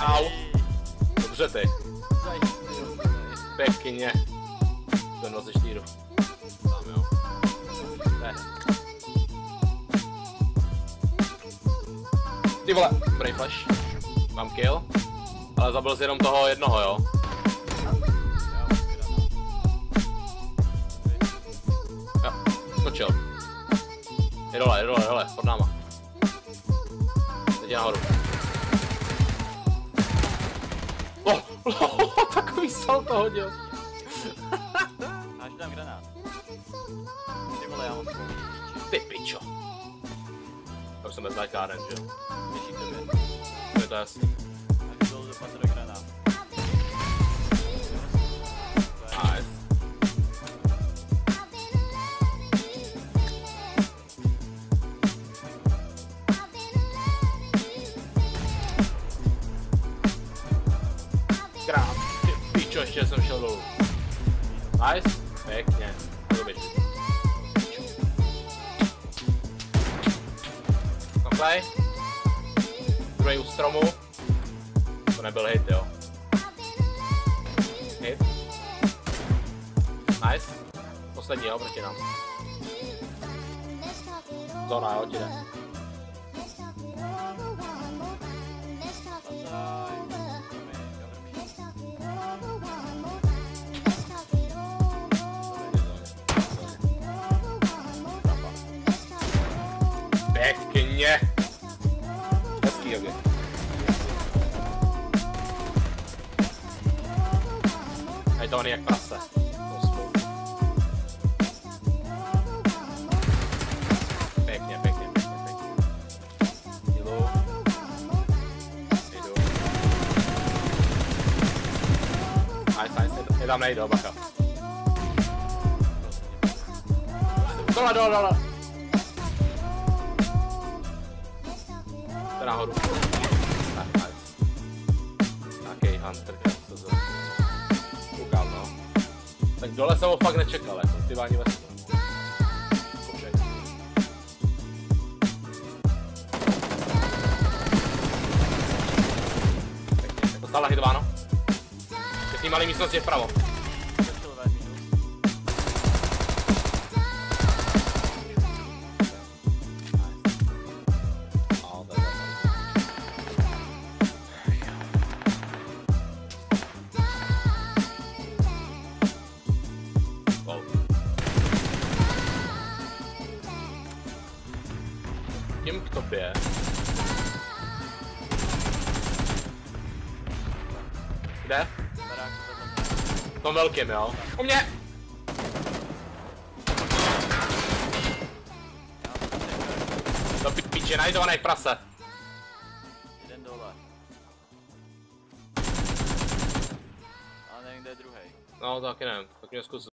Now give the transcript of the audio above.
Au. Dobře ty. Pěkně. To 24. Tam jo. Ne. Ty vole, dobrý flash. Mám kill. Ale zabil jsi jenom toho jednoho, jo. Jo, skočil. Je dole, pod náma. Teď je nahoru. Takový salto hodil. Máš tam granát. Ty vole, já mám spolu. Ty pičo. Já už jsem bez káren, že jo. Běží k tobě. Je to jasný. Tak dolů dopadne do granát. Nice. Krát. Ty pičo, ještě jsem šel dolů. Nice. Pěkně. Budu běžit. Naplay. Druhý u stromu. To nebyl hit, jo. Hit. Nice. Poslední, jo, proti nám. Zóna, jo, ti jde. Pěkně. Hezký obě. Hejtovaný jak prase. Pěkně. Jdu. Nice. Je tam nejde, bacha. Dole. Jde nahoru. Tak, nice. Nějaký hunter, co to koukám, no. Tak dole jsem ho fakt nečekal, jako ty váni vesmír. Pěkně, dostal nahitováno. Je v té malé místnosti vpravo. Tím k tobě. Kde? V tom velkým, jo? U mě! Do píče, najdovaný prase. Jeden dole. Ale nevím, kde je druhej. No, taky nevím, tak mě zkus.